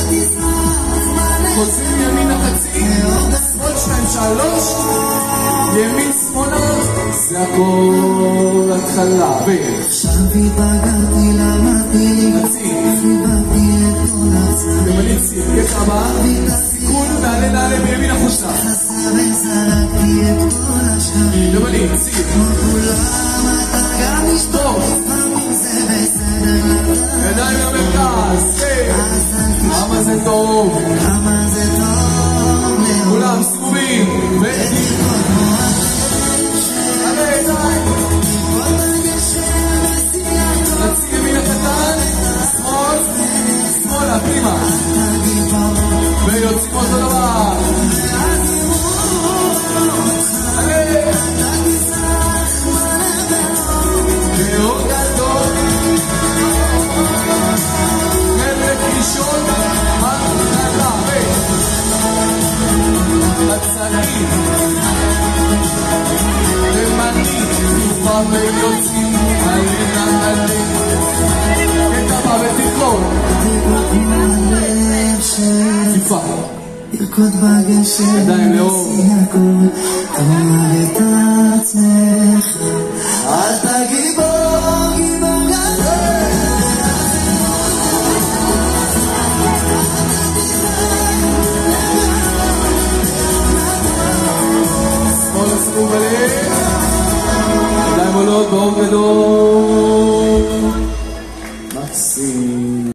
חוזרים ימינה חצי, שמאל 2, 3, ימין שמאלה, זה הכל התחלה. עכשיו התבגרתי, למדתי, חיברתי את כל הצד. ימנית ציר, קטע הבא, סיכון, נעלה בימין החוצה. חסה וזרקתי את כל השקרים. ימנית ציר. כמו כולם אתה גם נשבור, לפעמים זה בסדר. ידיים למרכז, כמה זה טוב. כמה זה טוב. כולם סיבובים. ותרקוד כמו עלה ידיים. נציא ימין הקטן, שמאלה, פנימה. ויוצאים אותו דבר. עלה. ועוד גדול. חלק ראשון, התחלה. הצעים. תימני, תופה ויוצאים, עלינה עלי. קטע ותרקוד. ציפה. תרקוד בגשם, ידיים לאור. תאמר את עצמך, אתה גיבור, גיבור גדול. שמאל סיבוב עלי. ידיים עולות באור גדול.